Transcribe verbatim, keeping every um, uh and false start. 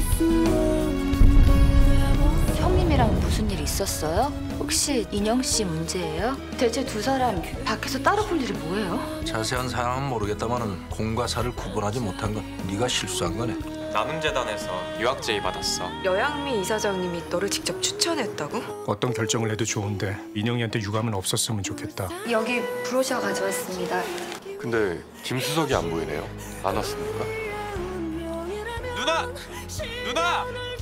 형님이랑 무슨 일 있었어요? 혹시 인영 씨 문제예요? 대체 두 사람 밖에서 따로 볼 일이 뭐예요? 자세한 사항은 모르겠다마는 공과 사를 구분하지 못한 건 네가 실수한 거네. 나눔재단에서 유학 제의 받았어. 여양미 이사장님이 너를 직접 추천했다고? 어떤 결정을 해도 좋은데 인영이한테 유감은 없었으면 좋겠다. 여기 브로셔 가져왔습니다. 근데 김수석이 안 보이네요. 안 왔습니까? 누나! 누나!